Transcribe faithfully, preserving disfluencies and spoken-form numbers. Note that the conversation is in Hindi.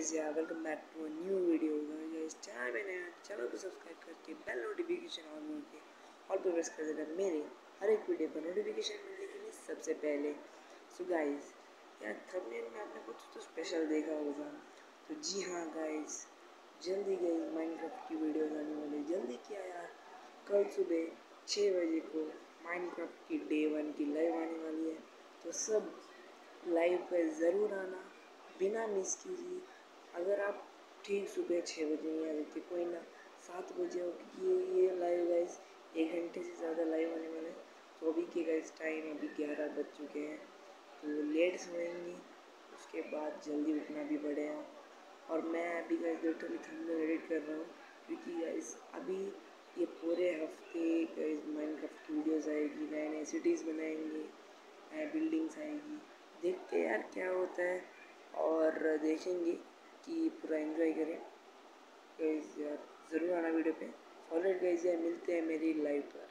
Guys, yeah welcome back to a new video. Guys, channel में नया चैनल को सब्सक्राइब करके बेल नोटिफिकेशन ऑन करके ऑल पे प्रेस कर देना मेरे हर एक वीडियो का नोटिफिकेशन मिलने के लिए सबसे पहले। सो गाइस, यार थंबनेल में आपने कुछ तो स्पेशल देखा होगा। तो जी हाँ गाइस, जल्दी गई माइनक्राफ्ट की वीडियो आने वाली। जल्दी क्या यार, कल सुबह छः बजे को माइनक्राफ्ट की डे वन की लाइव आने वाली है। तो सब लाइव पे ज़रूर आना, बिना मिस कीजिए। अगर आप ठीक सुबह छः बजे नहीं आ सकते, कोई ना सात बजे हो, क्योंकि ये ये लाइव गाइस एक घंटे से ज़्यादा लाइव आने वाले हैं। तो अभी के गाइस टाइम अभी ग्यारह बज चुके हैं, तो लेट सोएंगे, उसके बाद जल्दी उठना भी पड़ेगा। और मैं अभी गाइस लिटरली थंबनेल एडिट कर रहा हूँ, क्योंकि गाइस अभी ये पूरे हफ्ते गाइस माइनक्राफ्ट की वीडियोज़ आएगी, नए नए सिटीज़ बनाएंगे, नए बिल्डिंग्स आएगी। देखते हैं यार क्या होता है, और देखेंगे कि पूरा एंजॉय करें। गाइस यार ज़रूर आना वीडियो पे। ऑलराइट गाइस, यार मिलते हैं मेरी लाइव पर।